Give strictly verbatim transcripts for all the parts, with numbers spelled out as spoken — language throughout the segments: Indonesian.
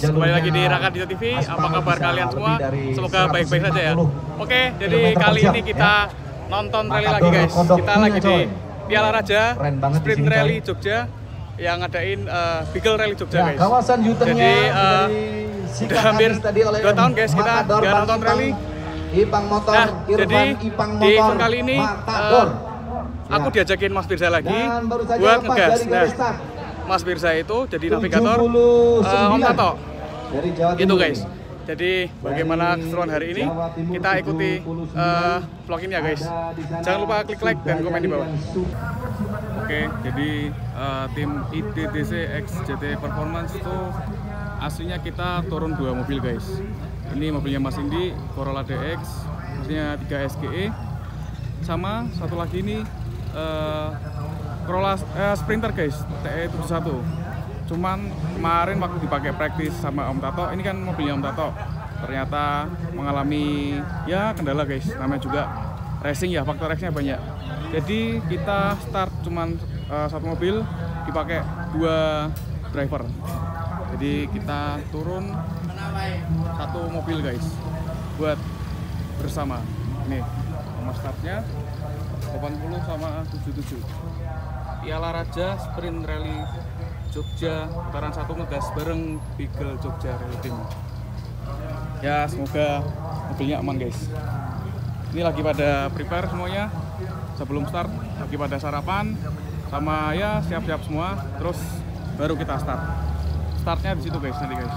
kembali lagi di Raka Dito T V. Apa kabar kalian semua? Semoga baik-baik saja ya. Oke, jadi kali ini kita nonton rally lagi guys. Kita lagi di Piala Raja Sprint Rally Jogja yang ngadain uh, Beagle Rally Jogja guys. Jadi uh, udah hampir dua tahun guys kita nggak nonton rally. Nah, jadi di event kali ini uh, aku diajakin Mas Firza lagi buat ngegas. Nah, Mas Firza itu jadi navigator uh, Om Tato itu guys. Jadi bagaimana keseruan hari ini kita ikuti uh, vlog ini ya guys. Jangan lupa klik like dan komen di bawah. Oke, jadi uh, tim I D T C X J T Performance itu aslinya kita turun dua mobil guys. Ini mobilnya Mas Indi Corolla D X, maksudnya tiga S G E, sama satu lagi ini uh, Corolla uh, Sprinter guys, T E tujuh puluh satu. Cuman kemarin waktu dipakai praktis sama Om Tato, ini kan mobilnya Om Tato, ternyata mengalami ya kendala guys, namanya juga racing ya, faktor X-nya banyak. Jadi kita start cuman uh, satu mobil, dipakai dua driver. Jadi kita turun satu mobil guys, buat bersama. Nih, nomor startnya delapan puluh sama tujuh puluh tujuh. Piala Raja Sprint Rally Jogja putaran satu ngegas bareng Beagle Jogja Rally Team. Ya semoga mobilnya aman guys. Ini lagi pada prepare semuanya sebelum start, lagi pada sarapan sama ya siap-siap semua. Terus baru kita start. Startnya di situ guys nanti guys.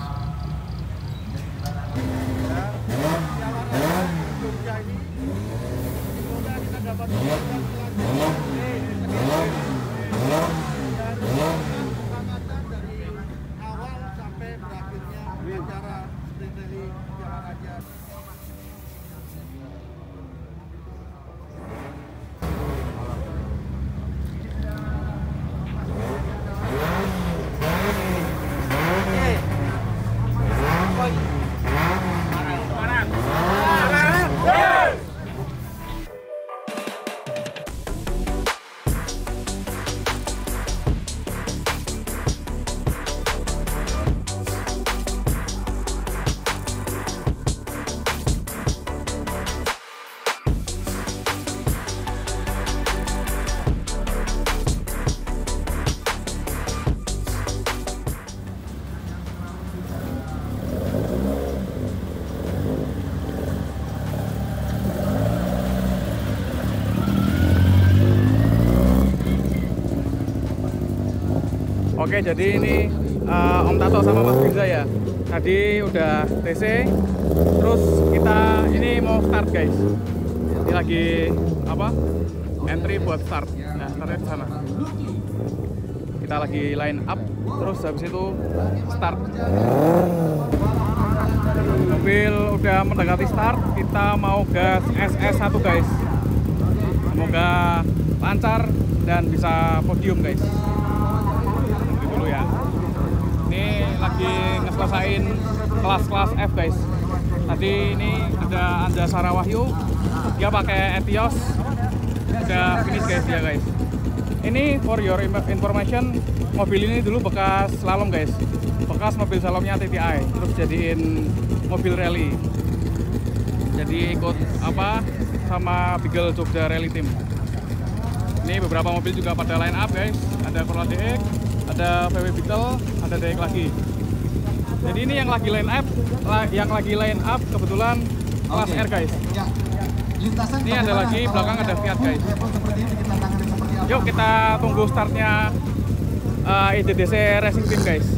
Oke, jadi ini uh, Om Tato sama Mas Firza ya. Tadi udah T C, terus kita ini mau start guys. Ini lagi apa? Entry buat start. Nah, startnya di sana. Kita lagi line up, terus habis itu start. Mobil udah mendekati start, kita mau gas S S satu guys. Semoga lancar dan bisa podium guys. Ya. Ini lagi ngeselesain kelas-kelas F guys. Tadi ini ada Anja Sarawahyu, dia pakai Etios, udah finish guys dia guys. Ini for your information, mobil ini dulu bekas slalom guys, bekas mobil slalomnya T T I, terus jadiin mobil rally. Jadi ikut apa sama Beagle Jogja Rally Team. Ini beberapa mobil juga pada line up guys, ada Corolla D X, ada V W Beetle, ada D X lagi. Jadi ini yang lagi line up, yang lagi line up kebetulan kelas R guys. Ini ada lagi belakang ada Fiat guys. Yuk kita tunggu startnya uh, I D T C Racing Team guys.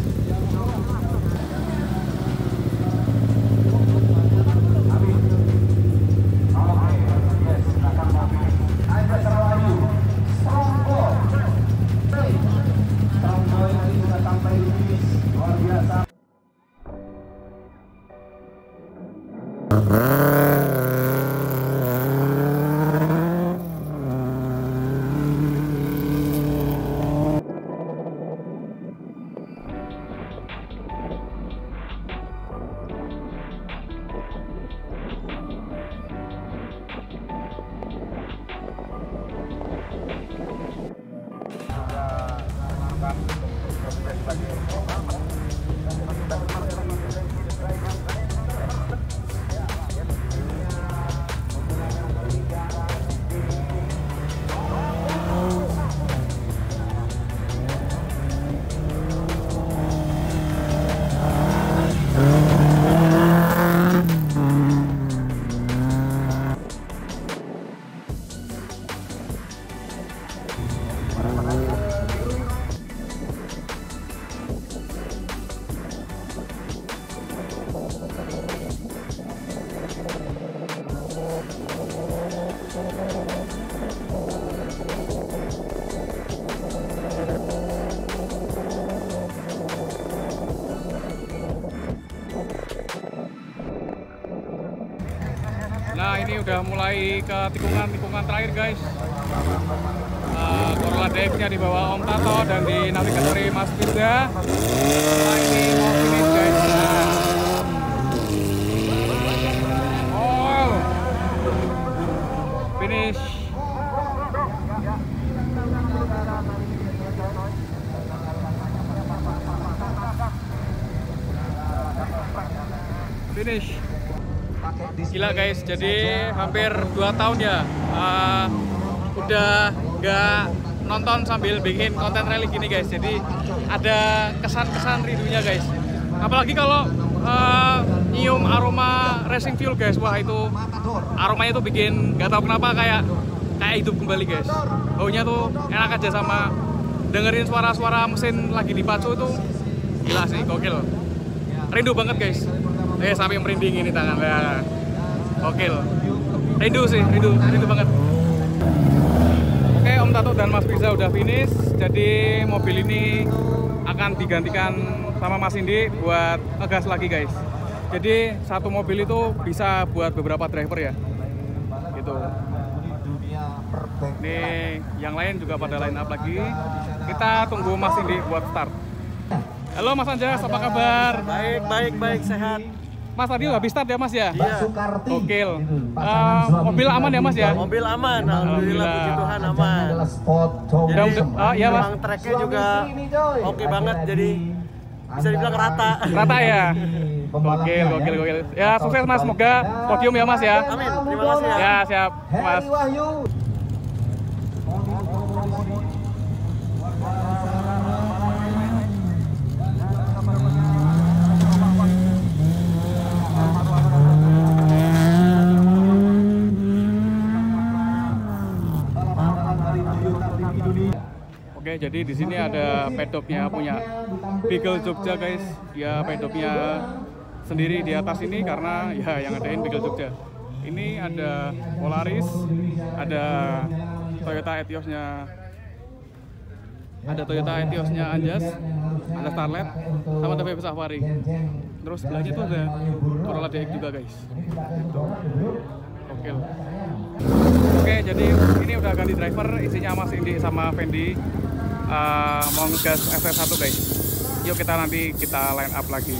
udah mulai ke tikungan-tikungan terakhir guys. Uh, Corolla D X nya di bawah Om Tato dan di navigatori Mas Firza. Nah, ini mau finish guys. Nah. Oh, finish. Finish. Gila guys, jadi hampir dua tahun ya uh, udah nggak nonton sambil bikin konten rally gini guys. Jadi ada kesan-kesan rindunya guys. Apalagi kalau uh, nyium aroma racing fuel guys. Wah, itu aromanya tuh bikin nggak tahu kenapa kayak kayak hidup kembali guys. Baunya tuh enak aja, sama dengerin suara-suara mesin lagi dipacu itu gila sih, gokil. Rindu banget guys. Eh, sampai merinding ini tangan. Ya. Gokil. Rindu sih, rindu, rindu banget. Oke, Om Tato dan Mas Firza udah finish. Jadi mobil ini akan digantikan sama Mas Indi buat ngegas lagi guys. Jadi satu mobil itu bisa buat beberapa driver ya. Gitu. Nih, yang lain juga pada line up lagi. Kita tunggu Mas Indi buat start. Halo Mas Anjas, apa kabar? Baik, baik, baik, sehat. Mas tadi habis start ya Mas ya? Iya. Gokil. Uh, mobil aman ya Mas ya? Mobil aman, alhamdulillah, puji Tuhan aman. Jadi, uh, ya Mas. Memang tracknya juga oke okay banget, jadi bisa dibilang rata. Rata ya? Gokil, gokil, gokil. Ya sukses Mas, semoga podium ya Mas ya? Amin, terima kasih ya. Ya siap Mas. Oke, jadi di sini ada pedoknya punya Beagle Jogja guys. Dia pedoknya sendiri di atas ini karena ya yang ngadain Beagle Jogja. Ini ada Polaris, ada Toyota Etiosnya, ada Toyota Etiosnya Anjas, ada Starlet, sama ada V W Safari. Terus sebelahnya itu ada Corolla D X juga guys. Oke. Oke, jadi ini udah ganti driver, isinya Mas Indi sama Fendi. Uh, mau ngegas F S satu guys. Yuk kita nanti kita line up lagi.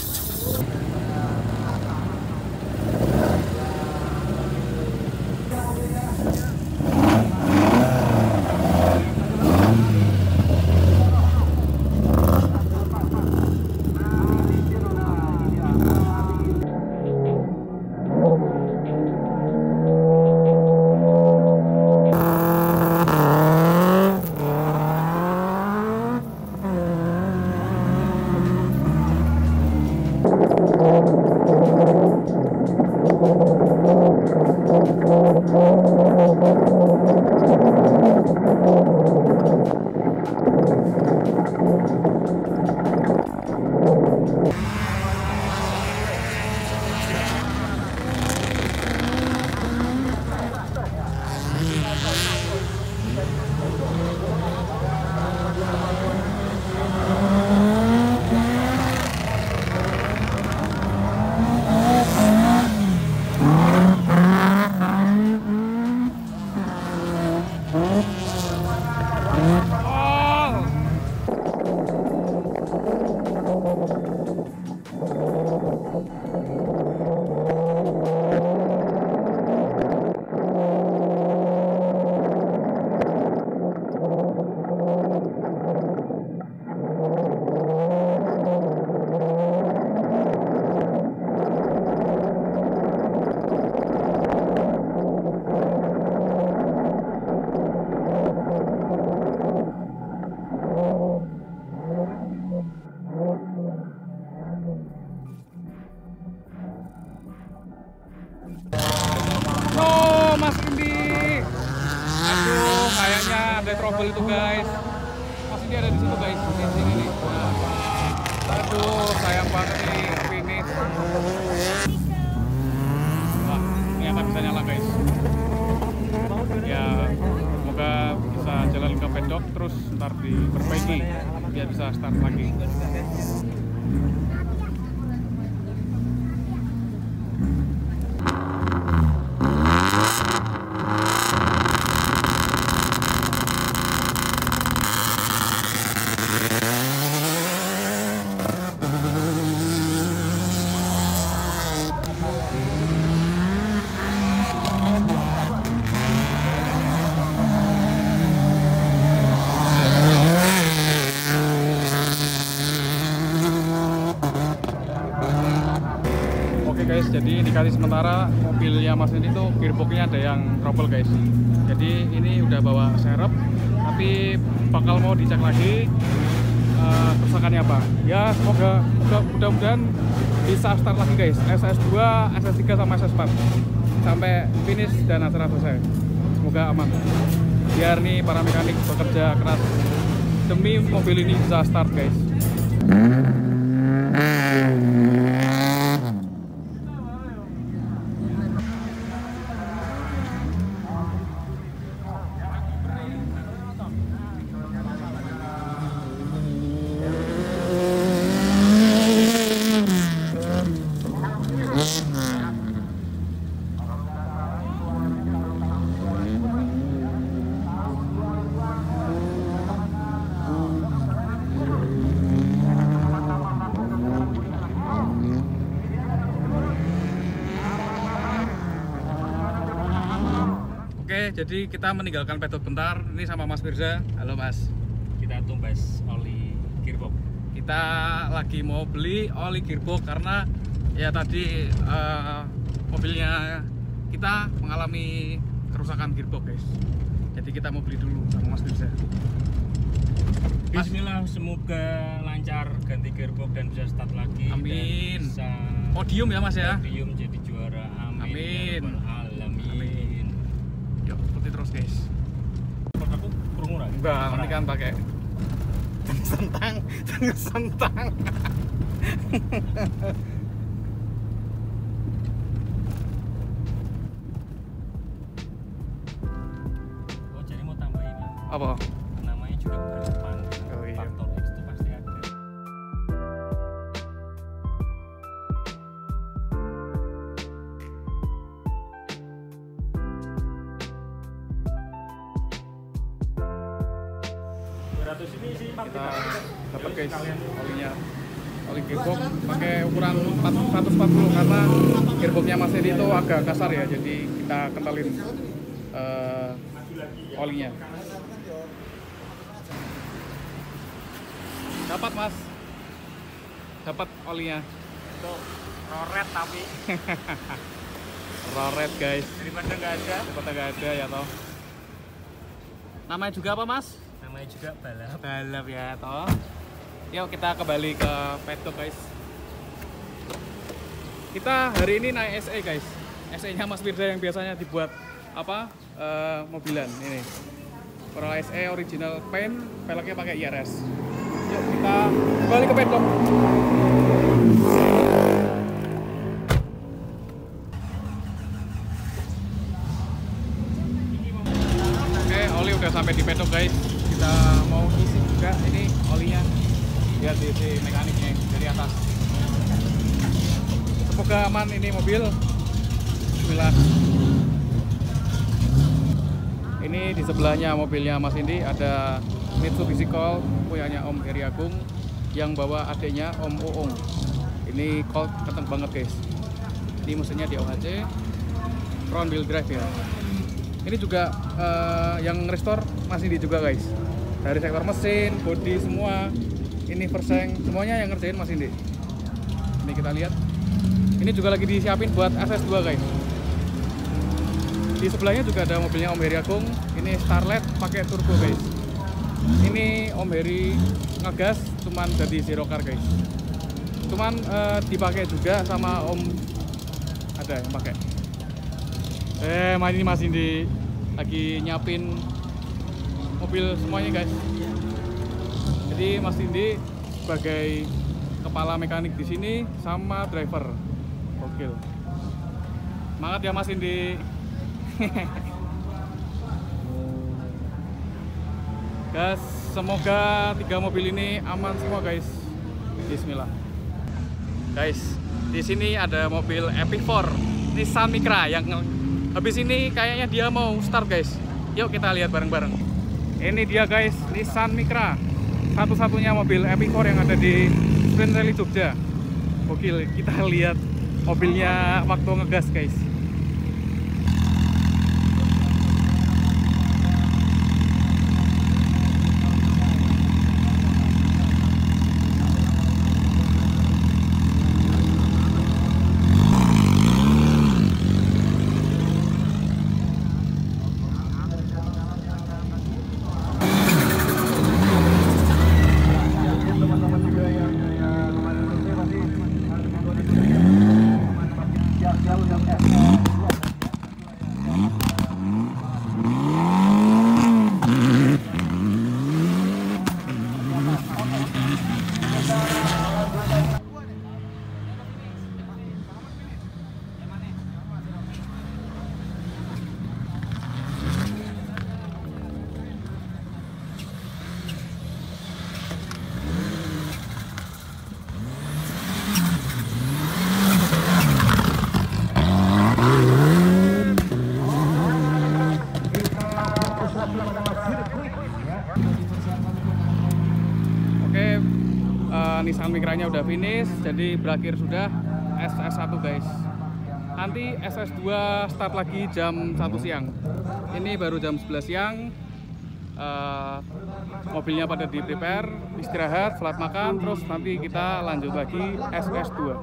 Mas Indi. Aduh, kayaknya ada trouble itu guys. Mas Indi ada di situ guys, di sini nih. Nah. Aduh, sayang banget nih finish. Wah, ternyata bisa nyala guys. Ya, semoga bisa jalan ke pedok terus ntar diperbaiki biar bisa start lagi. indikasi sementara mobilnya Mas ini tuh gearboxnya ada yang trouble guys. Jadi ini udah bawa serep, tapi bakal mau dicek lagi uh, kerusakannya apa. Ya semoga mudah-mudahan bisa start lagi guys. S S dua, S S tiga sama S S empat sampai finish dan acara selesai. Semoga aman. Biar nih para mekanik bekerja keras demi mobil ini bisa start guys. Oke, jadi kita meninggalkan pedok bentar. Ini sama Mas Firza. Halo Mas. Kita tumbas oli gearbox. Kita lagi mau beli oli gearbox karena ya tadi uh, mobilnya kita mengalami kerusakan gearbox guys. Jadi kita mau beli dulu sama Mas Firza. Bismillah, semoga lancar ganti gearbox dan bisa start lagi. Amin. Dan bisa podium ya Mas ya. Podium jadi juara. Amin. Amin. Ya Rabbal alamin. Amin. Yuk, ikuti terus guys. Aku kerungu lagi. Enggak, ini kan pakai sentang, sentang. Oh, jadi mau tambahin ya? Apa? Namanya juga balapan. Oh, iya. Faktor X itu pasti ada. Ini sih Kita dapat guys olinya, oli gearbox pakai ukuran seratus empat puluh karena gearboxnya Mas Edi itu agak kasar ya, jadi kita kentalin uh, olinya. Dapat Mas, dapat olinya. Itu roret tapi Roret guys, daripada nggak ada. daripada nggak ada ya toh. Namanya juga apa Mas? Namanya juga balap. Balap ya toh. Yuk kita kembali ke pedok guys. Kita hari ini naik S E guys. S E nya Mas Firza yang biasanya dibuat apa uh, mobilan ini. Corolla S E original paint, peleknya pakai I R S. Yuk kita kembali ke pedok. Oke, oli udah sampai di pedok guys. Kita mau isi juga ini olinya. Lihat di si mekaniknya dari atas. Semoga aman ini mobil. Bismillah. Ini di sebelahnya mobilnya Mas Indi ada Mitsubishi Colt punyanya Om Heri Agung yang bawa adiknya Om Uung. Ini Colt kenceng banget guys. Ini mesinnya di O H C front wheel drive ya. Ini juga uh, yang restore Mas Indi juga guys. Dari sektor mesin, bodi semua. Ini perseng, semuanya yang ngerjain Mas Indi. Ini kita lihat. Ini juga lagi disiapin buat S S dua guys. Di sebelahnya juga ada mobilnya Om Heri Agung. Ini Starlet pakai turbo guys. Ini Om Heri ngegas, cuman jadi zero car guys. Cuman uh, dipakai juga sama Om, ada yang pakai. Eh, ini Mas Indi lagi nyiapin mobil semuanya guys. Jadi Mas Indi sebagai kepala mekanik di sini sama driver. Gokil. Semangat ya Mas Indi. Guys, semoga tiga mobil ini aman semua guys. Bismillah. Guys, di sini ada mobil Epic four Nissan Micra yang habis ini kayaknya dia mau start guys. Yuk kita lihat bareng-bareng. Ini dia guys, Nissan Micra. Satu-satunya mobil Epic four yang ada di Sprint Rally Jogja. Gokil, kita lihat mobilnya waktu ngegas guys. Nissan Micra-nya udah finish, jadi berakhir sudah S S satu guys. Nanti S S dua start lagi jam satu siang. Ini baru jam sebelas siang. Uh, mobilnya pada di prepare, istirahat, selat makan, terus nanti kita lanjut lagi S S dua.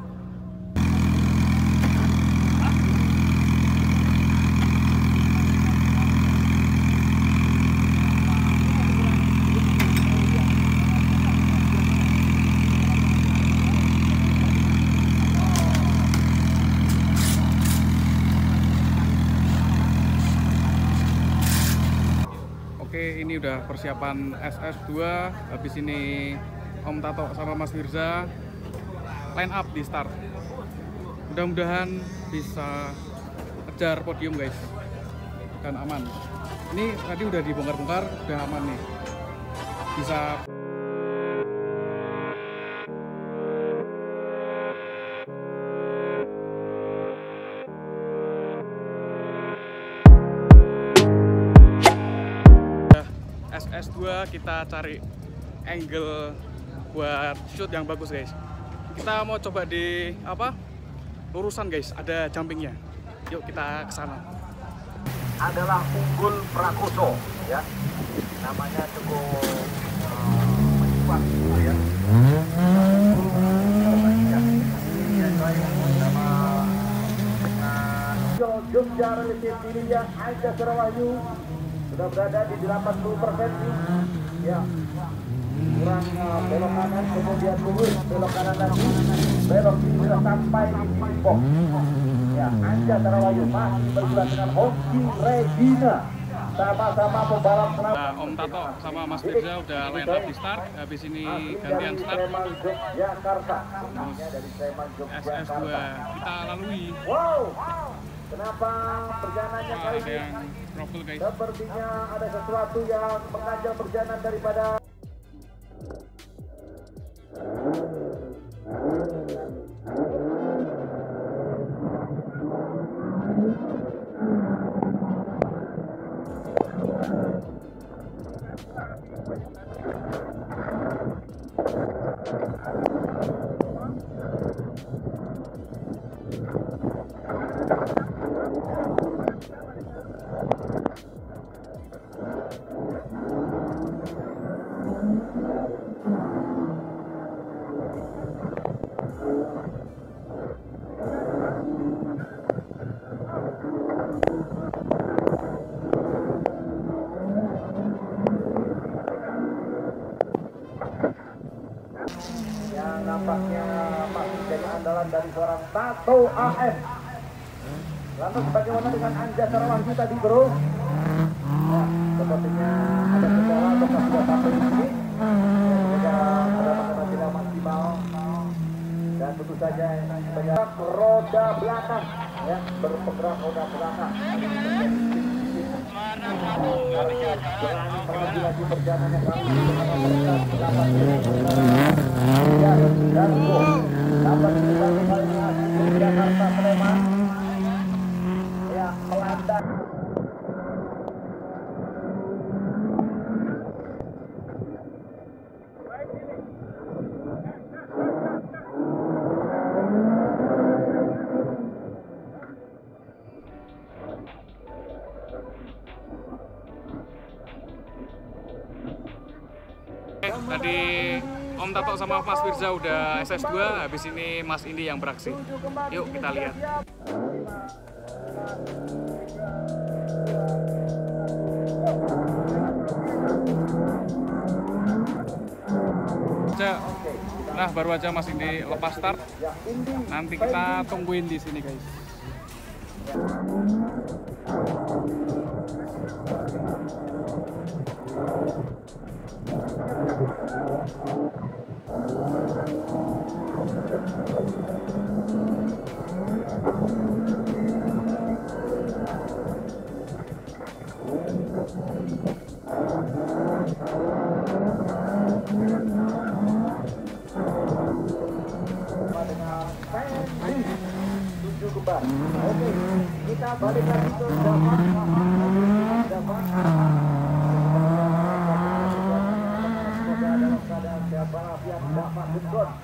Oke, ini udah persiapan S S dua. Habis ini Om Tato sama Mas Firza line up di start. Mudah-mudahan bisa kejar podium guys, dan aman. Ini tadi udah dibongkar-bongkar, udah aman nih. Bisa S S dua kita cari angle buat shoot yang bagus guys. Kita mau coba di apa lurusan guys, ada jumpingnya. Yuk kita ke sana. Adalah Unggul Prakoso ya, namanya cukup mencuat gitu ya. Jogja relatif dirinya Aida Sarawahyu sudah berada di delapan puluh persen ya, kurang uh, belok kanan, kemudian lurus belok kanan lagi, belok kiri sudah sampai di titik box ya. Anja Sarawahyu masih bergulat dengan Hoki Regina, sama-sama pembalap Sarawahyu. Nah, Om Tato sama Mas Firza udah line up di start, habis ini gantian start. Jakarta S S dua kita lalui. Wow, kenapa perjalanannya Wah, kali ada ini yang trouble guys. sepertinya ada sesuatu yang mengajak perjalanan daripada yang nampaknya masih jadi andalan dari seorang Tato A F. Lantas bagaimana dengan Anja Sarawahyu tadi bro? Ya, sepertinya ada kendala atau sudah sampai di sini. Semoga ada makanan tidak maksimal. Dan tentu saja bergerak roda belakang, ya bergerak roda belakang. Berani melaju lagi perjalanannya kali ini dengan mereka dapat ya, dan gol dapat dikembali kali ini Jakarta Sleman ya melanda. Tadi Om Tato sama Mas Firza udah S S dua, habis ini Mas Indi yang beraksi. Yuk kita lihat. Nah, baru aja Mas Indi lepas start. Nanti kita tungguin di sini guys. Oke, kita balik lagi ke Java. Java. Semoga dalam keadaan sehat walafiat tidak masuk got.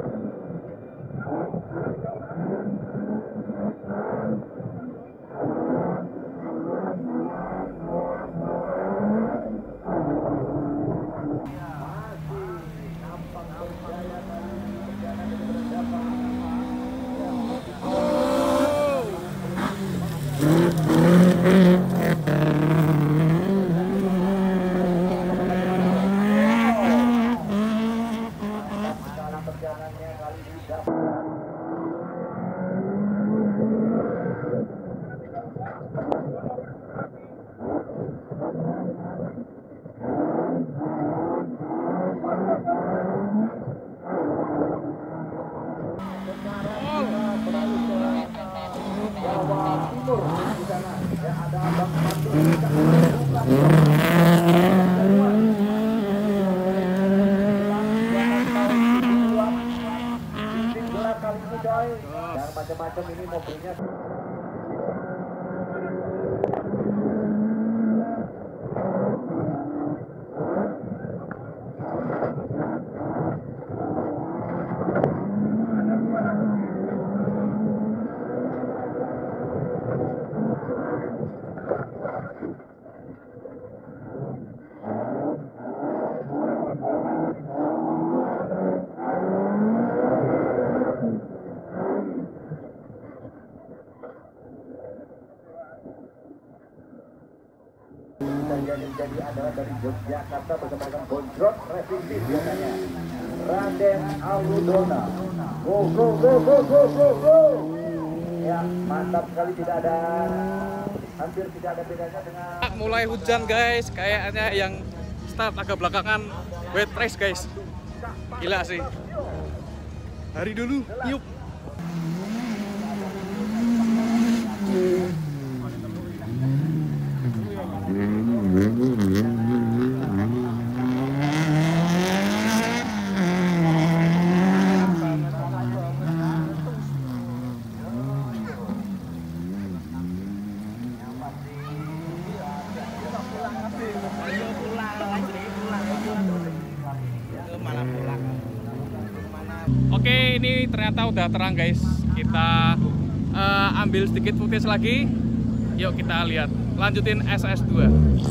Dan macam-macam ini mobilnya. Jadi adalah dari Yogyakarta bersama Bonjrot Racing Team biasanya Raden Aludona. Go go go go go go go. Ya mantap sekali, tidak ada hampir tidak ada bedanya dengan. Mulai hujan guys, kayaknya yang start agak belakangan wet race guys. Gila sih. Hari dulu, yuk. Oke, ini ternyata udah terang guys. Kita uh, ambil sedikit footage lagi. Yuk kita lihat. Lanjutin S S dua.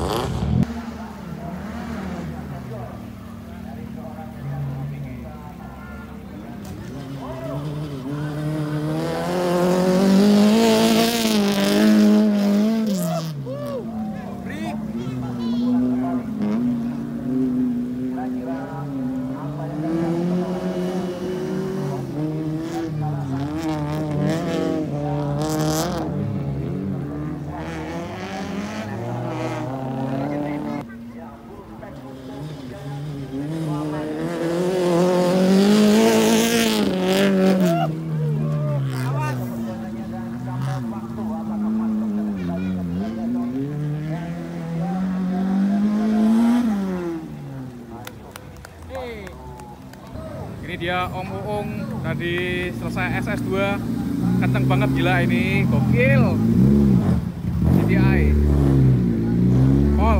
Ini dia Om Uung tadi selesai S S dua, kenceng banget gila ini, gokil. G T I Pol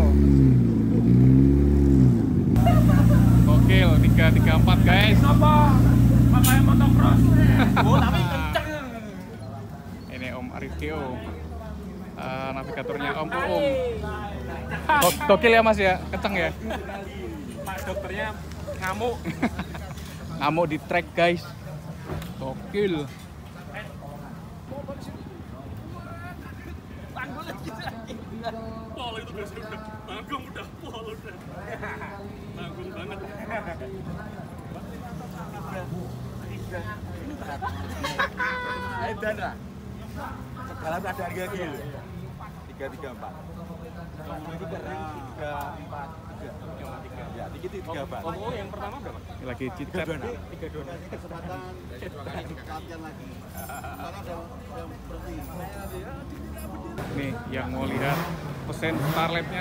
gokil, tiga tiga empat guys. Apa? Makanya motocross. Oh, tapi kenceng. Ini Om Arif Gio, uh, navigatornya Om Uung. Gokil ya mas ya, kenceng ya. Pak dokternya ngamuk. Ngamuk di track guys, gokil. Pol itu biasanya udah tanggung, udah pol udah tanggung banget. Ayo Dandra, segala ada harga gitu. Tiga tiga empat. Ini kering tiga empat tiga tiga. Ya, dikit tiga empat. Oh, yang pertama berapa? Lagi cicat. Tiga dona. Kesempatan latihan lagi. Karena ada yang berhenti. Nih yang mau lihat pesen Starlet-nya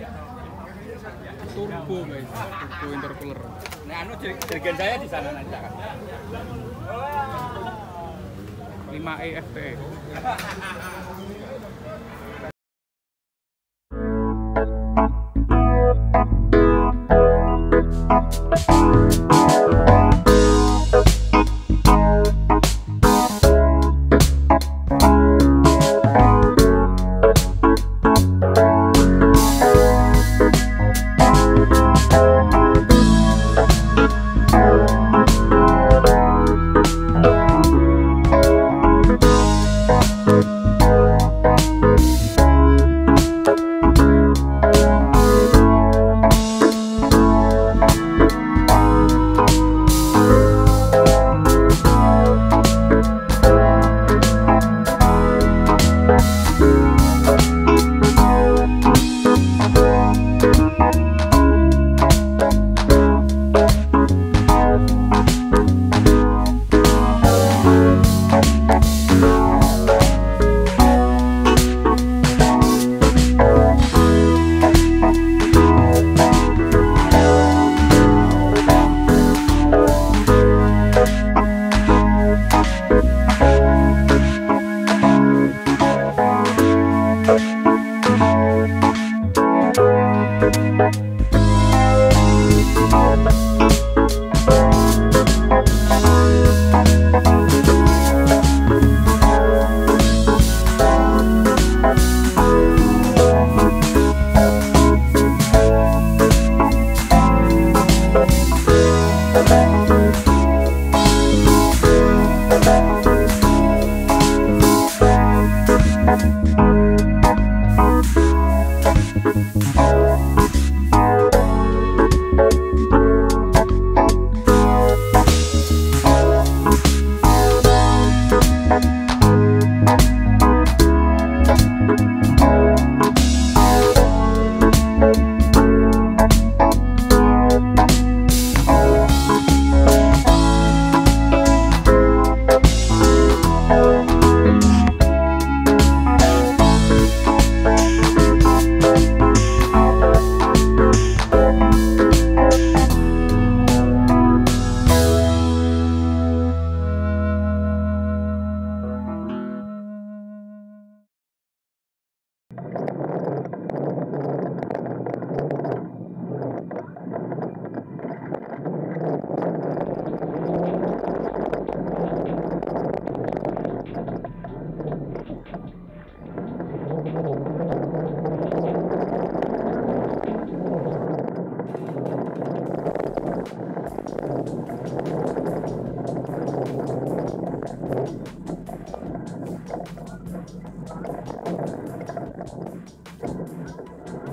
turbo guys, turbo intercooler. Nah, anu jerigen saya di sana nanti kan. lima E F T E.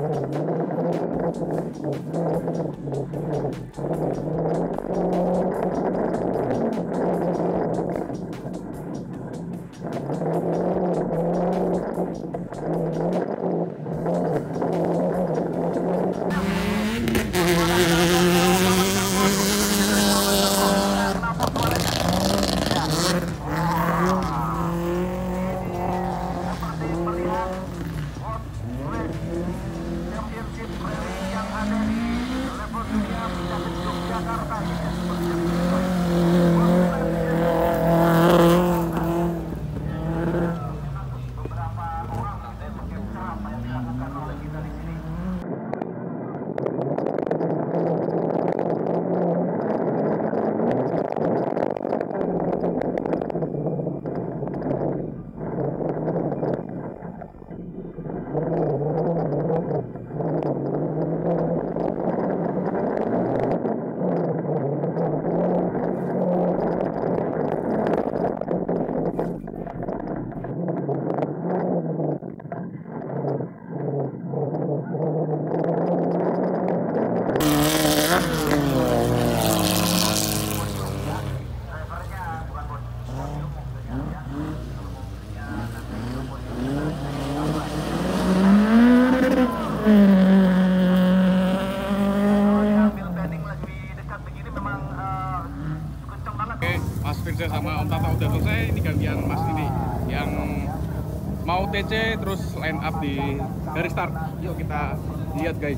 Mas Firza sama Om Tata udah selesai, ini gantian Mas ini yang mau T C terus line up di dari start. Yuk kita lihat guys.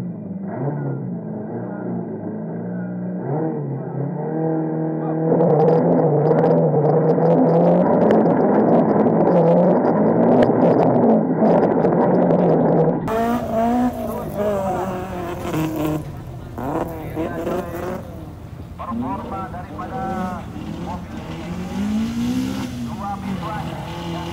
Performa daripada mobil ini dua pintuan yang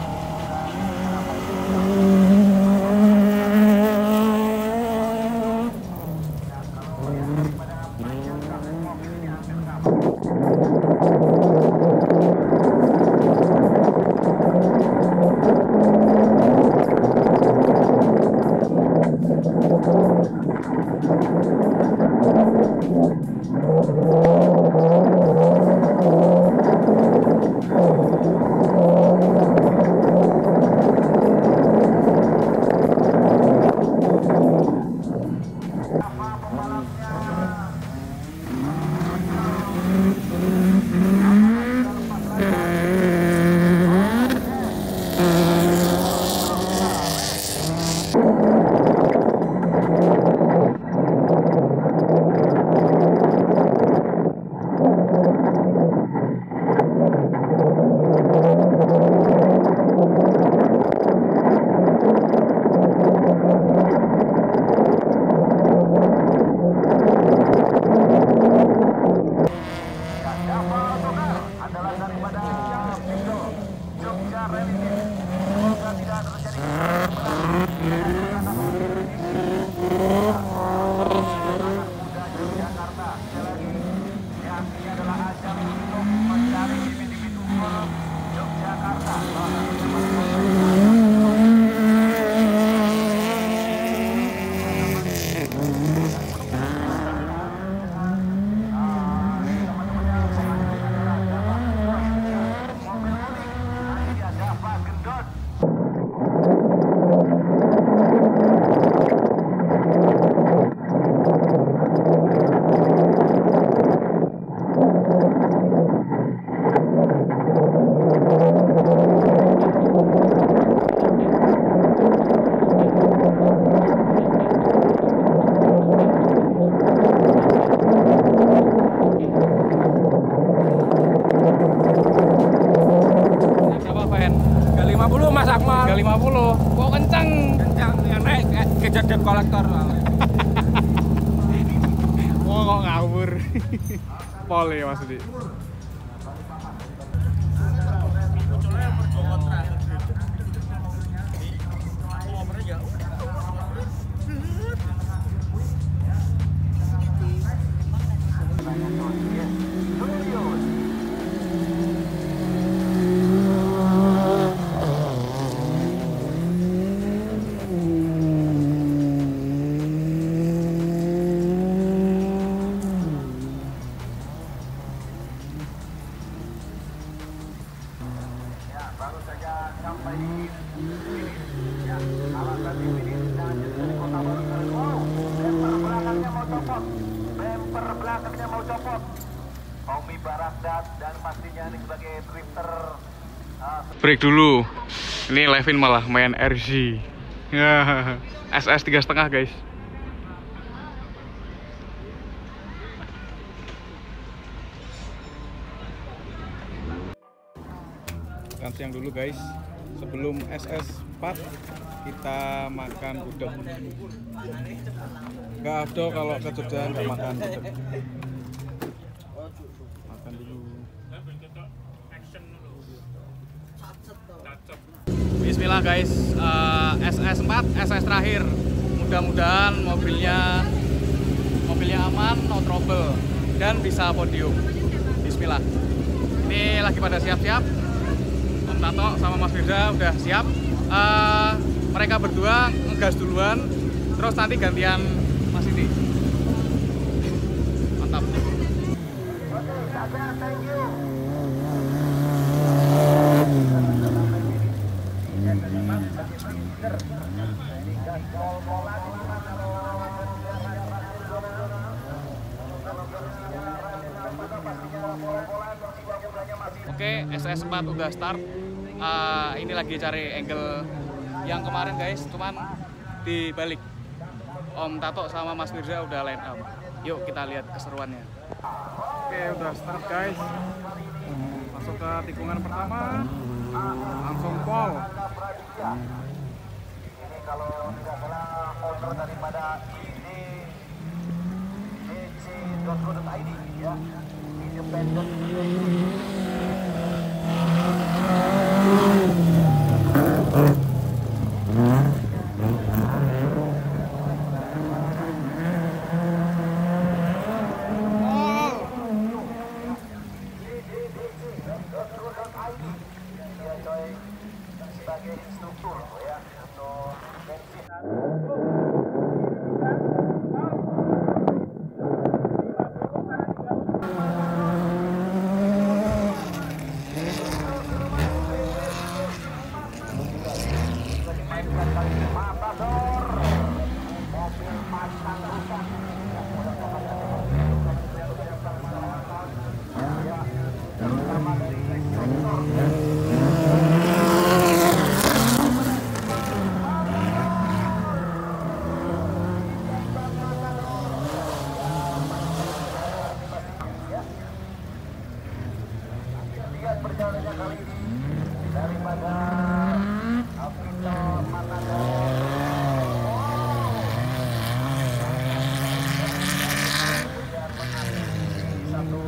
lima puluh. Kok kencang? Kencang, yang naik kejar debt collector. Oh, kok ngawur. Pol ya Mas Di. break dulu. Ini Levin malah main R Z. Ya, S S tiga setengah guys. Makan siang dulu guys. Sebelum S S empat kita makan gudeg. Gak ada kalau ke Jogja nggak makan gudeg. Makan dulu. Bismillah guys, uh, S S empat, S S terakhir. Mudah-mudahan mobilnya mobilnya aman, no trouble, dan bisa podium. Bismillah. Ini lagi pada siap-siap. Om Tato sama Mas Firza udah siap. Uh, mereka berdua ngegas duluan, terus nanti gantian Mas ini. Mantap. Oke, S S empat udah start. Uh, ini lagi cari angle yang kemarin guys, cuman dibalik. Om Tato sama Mas Firza udah line up. Yuk kita lihat keseruannya. Oke, udah start guys. Masuk ke tikungan pertama, langsung pol. Ini kalau tidak salah owner daripada ini D C dot co dot I D ya, independent. Sebagai instruktur ya untuk bensin. Perjalanannya kali ini daripada Alvito Matador. Satu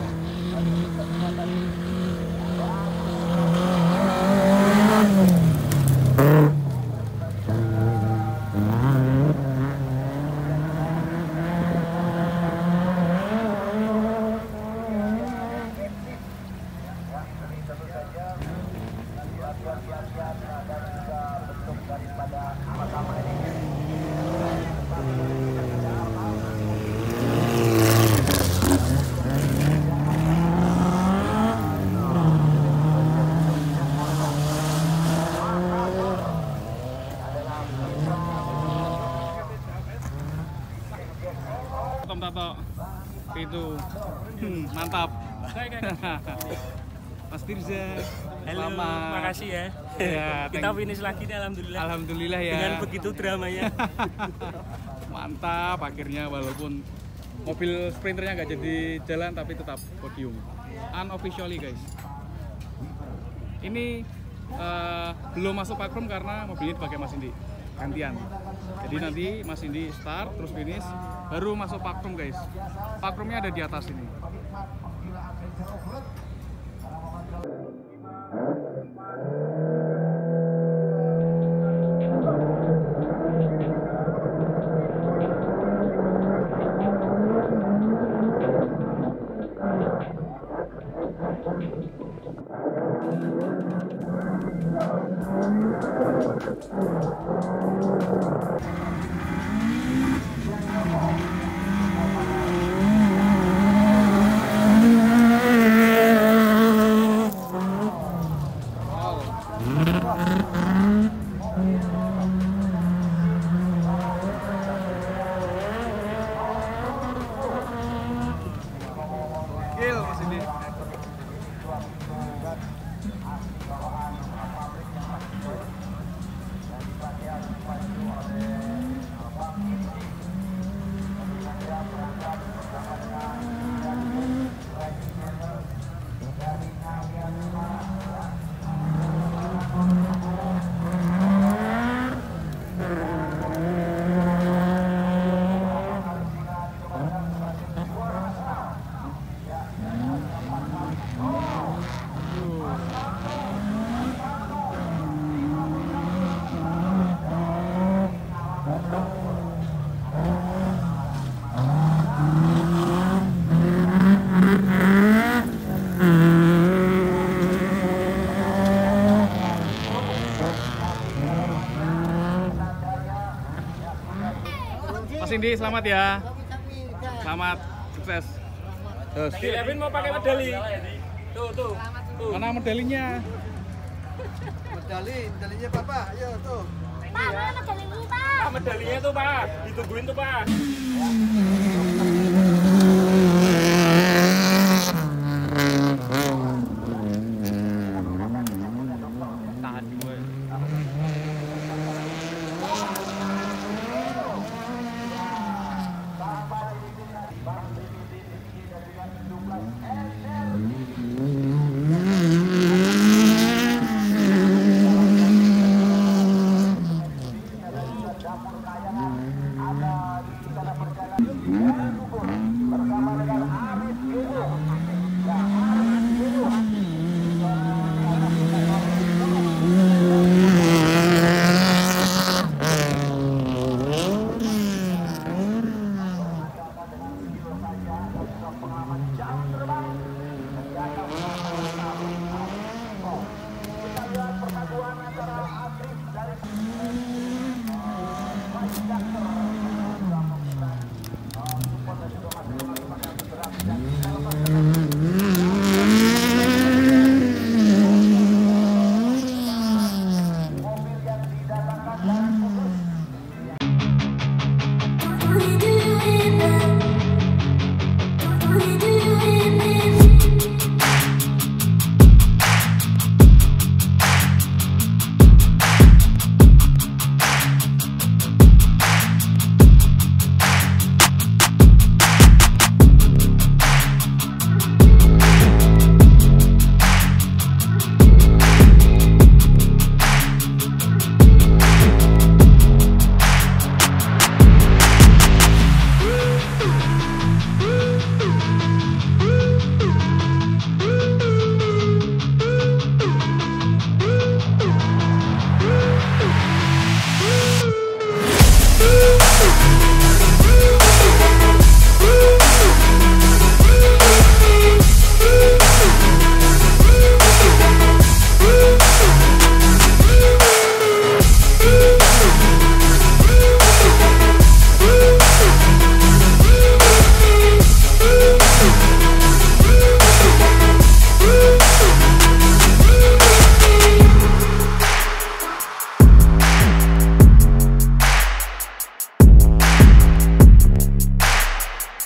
Om Tato itu hmm, mantap. Mas Firza, halo, selamat. makasih ya. Ya, kita finish lagi nih, alhamdulillah. Alhamdulillah ya. Dengan begitu dramanya. Mantap, akhirnya walaupun mobil sprinternya nggak jadi jalan tapi tetap podium. Unofficially guys. Ini uh, belum masuk parkroom karena mobilnya dipakai Mas Indi. Gantian. Jadi nanti Mas Indi start terus finish baru masuk parkroom guys. Parkroomnya ada di atas ini. Mas Indi, selamat ya. Selamat, sukses. Terus. Si Levin mau pakai medali. Tuh, tuh. tuh. Mana medalinya? Medali, medalinya Papa, ayo tuh. Pak, mana medalinya, Pak? Ah, medalinya tuh, Pak. Ditungguin tuh, Pak. Tahan gue. Ada di sana perjalanan